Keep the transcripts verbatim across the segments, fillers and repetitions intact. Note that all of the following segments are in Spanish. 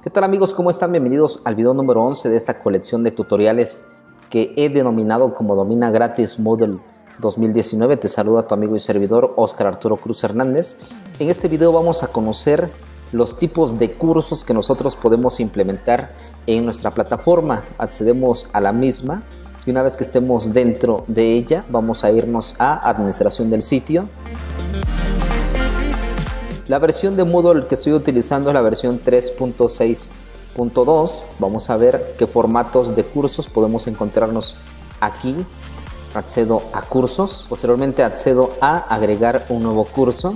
¿Qué tal amigos? ¿Cómo están? Bienvenidos al video número once de esta colección de tutoriales que he denominado como Domina Gratis Moodle dos mil diecinueve. Te saluda tu amigo y servidor Óscar Arturo Cruz Hernández. En este video vamos a conocer los tipos de cursos que nosotros podemos implementar en nuestra plataforma. Accedemos a la misma y una vez que estemos dentro de ella vamos a irnos a administración del sitio. La versión de Moodle que estoy utilizando es la versión tres punto seis punto dos. Vamos a ver qué formatos de cursos podemos encontrarnos aquí. Accedo a cursos, posteriormente accedo a agregar un nuevo curso.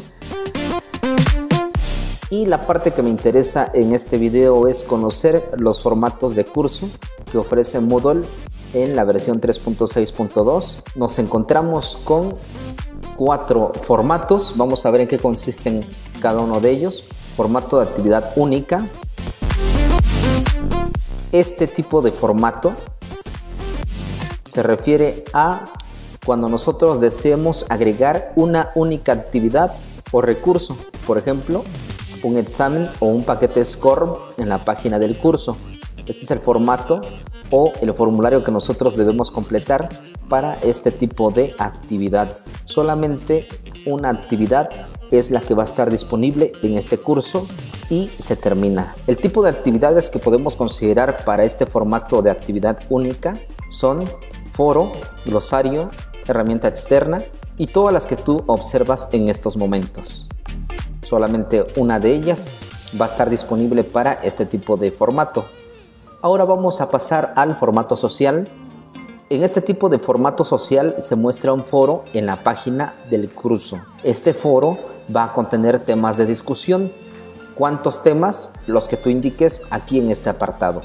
Y la parte que me interesa en este video es conocer los formatos de curso que ofrece Moodle en la versión tres punto seis punto dos. Nos encontramos con cuatro formatos. Vamos a ver en qué consisten cada uno de ellos. Formato de actividad única. Este tipo de formato se refiere a cuando nosotros deseemos agregar una única actividad o recurso. Por ejemplo, un examen o un paquete Score en la página del curso. Este es el formato o el formulario que nosotros debemos completar para este tipo de actividad. Solamente una actividad es la que va a estar disponible en este curso y se termina. El tipo de actividades que podemos considerar para este formato de actividad única son foro, glosario, herramienta externa y todas las que tú observas en estos momentos. Solamente una de ellas va a estar disponible para este tipo de formato. Ahora vamos a pasar al formato social. En este tipo de formato social se muestra un foro en la página del curso. Este foro va a contener temas de discusión. ¿Cuántos temas? Los que tú indiques aquí en este apartado.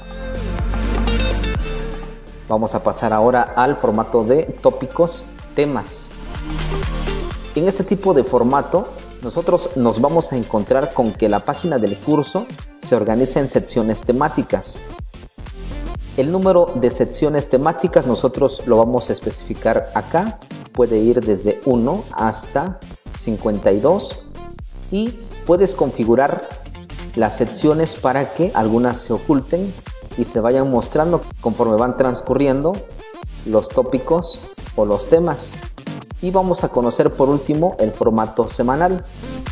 Vamos a pasar ahora al formato de tópicos, temas. En este tipo de formato nosotros nos vamos a encontrar con que la página del curso se organiza en secciones temáticas. El número de secciones temáticas nosotros lo vamos a especificar acá. Puede ir desde uno hasta cincuenta y dos y puedes configurar las secciones para que algunas se oculten y se vayan mostrando conforme van transcurriendo los tópicos o los temas. Y vamos a conocer por último el formato semanal.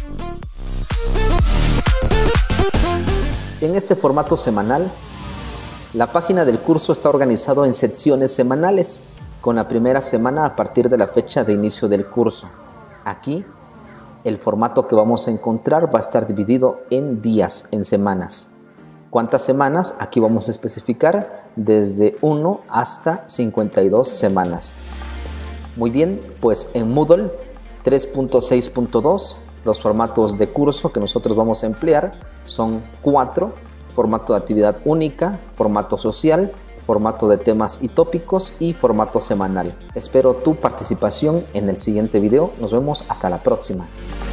En este formato semanal, la página del curso está organizado en secciones semanales, con la primera semana a partir de la fecha de inicio del curso. Aquí, el formato que vamos a encontrar va a estar dividido en días, en semanas. ¿Cuántas semanas? Aquí vamos a especificar desde uno hasta cincuenta y dos semanas. Muy bien, pues en Moodle tres punto seis punto dos los formatos de curso que nosotros vamos a emplear son cuatro. Formato de actividad única, formato social, formato de temas y tópicos y formato semanal. Espero tu participación en el siguiente video. Nos vemos hasta la próxima.